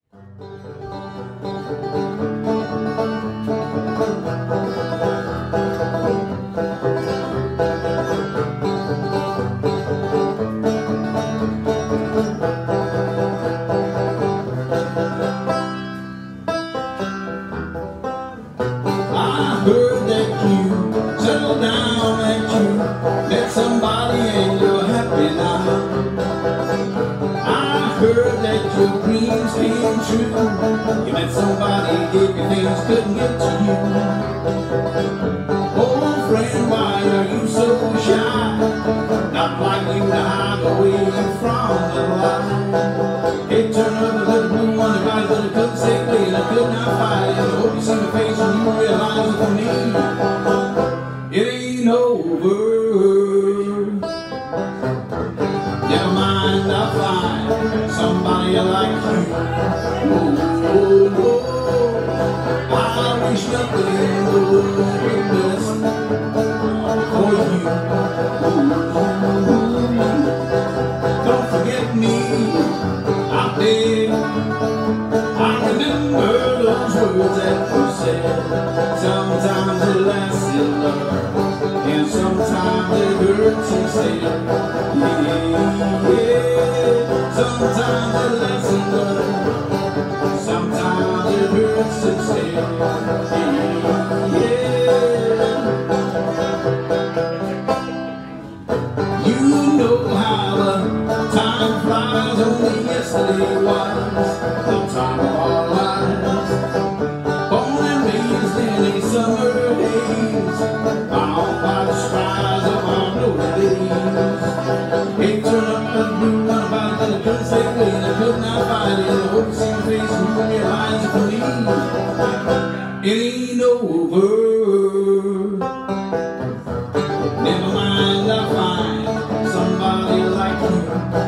I heard that you settled down, that you met somebody and you're happy now. I heard that your dreams came true. You met somebody, gave you things couldn't get to you. Old friend, why are you so shy? Not like you to hide away from the light. Hey, turn up a little blue on the body, but I couldn't say wait, I could not fight it. I hope you see my face and you realize it for me. It ain't over. Never mind, I'll find somebody like you. Oh, oh, oh. I wish nothing would be best for you. Don't forget me, I beg. I remember those words that you said. Sometimes it lasts in love, and sometimes it hurts instead. Yeah. Sometimes it lasts in love, sometimes it hurts instead. Yeah. You know how the time flies, only yesterday was the time of our lives. Born and raised in a summer haze, bound by the skies of our glory days. Hey, turn up the blue one about that I couldn't stay away and I could not fight it. I hope you see my face and you realize it for me. It ain't over. Never mind, I'll find somebody like you.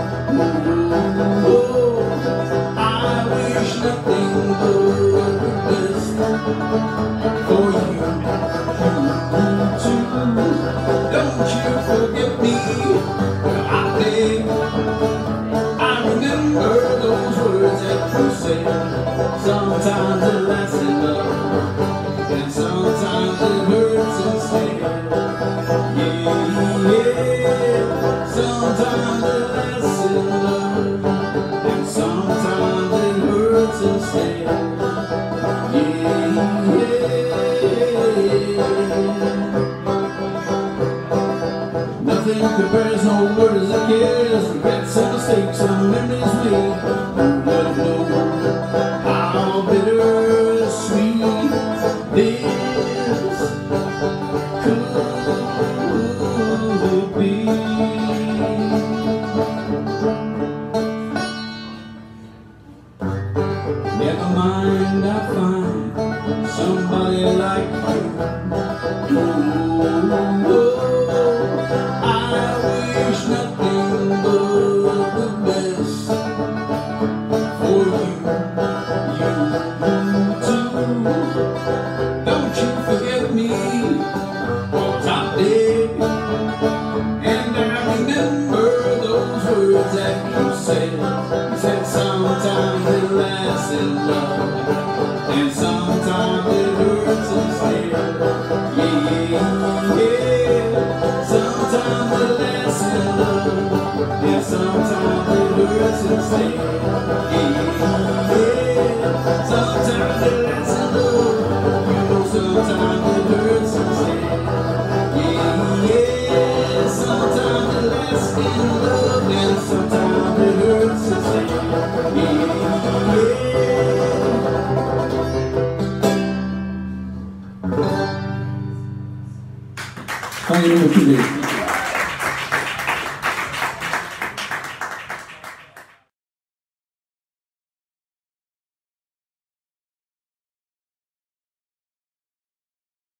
Oh, I wish nothing but the best for you too. Don't you forget me, I beg. I remember those words that you said. Sometimes it lasts in love, and sometimes it hurts instead. Yeah, sometimes it lasts in love, and sometimes it hurts instead. Yeah. Nothing compares, no words that cares. Regrets and mistakes and memories made. Who would know how bittersweet this could be? Never mind, I'll find somebody like you. Oh, I wish nothing but the best for you too. Don't you forget me, 'cause I did. And I remember those words that you said. You said sometimes it lasts in love, and sometimes it hurts instead. Yeah, yeah. Sometimes it lasts in love, and sometimes it hurts instead. Yeah, yeah. Sometimes it lasts in love, you know sometimes it hurts instead. Yeah, yeah. Sometimes it lasts in love, and sometimes it hurts instead. Yeah.